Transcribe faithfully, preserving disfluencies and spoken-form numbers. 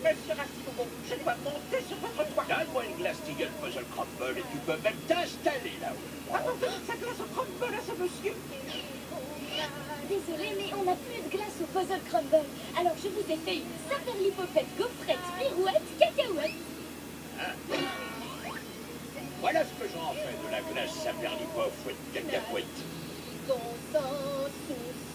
Monsieur Rastimon, je dois monter sur votre toit. Donne-moi une glace Tiggle Puzzle Crumble et tu peux même t'installer là-haut. Apportez sa glace au crumble à ce monsieur. Désolé, mais on n'a plus de glace au Puzzle Crumble. Alors je vous ai fait une saperlipopette, gaufrette, pirouette, cacahuète. Hein? Voilà ce que j'en fais de la glace Saperlipop ou de cacahuète. Bon sang, sous